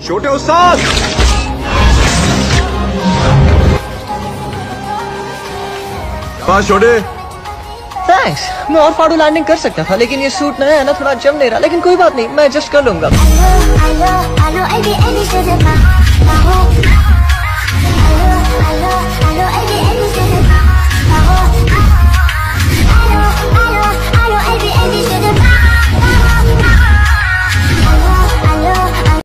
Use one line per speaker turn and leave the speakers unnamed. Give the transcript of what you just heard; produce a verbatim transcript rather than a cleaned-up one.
छोटे उस्ताद। पास छोटे।
थैंक्स। मैं और फाड़ू लैंडिंग कर सकता था, लेकिन ये सूट नया है ना, थोड़ा जम नहीं रहा, लेकिन कोई बात नहीं, मैं एडजस्ट कर लूंगा।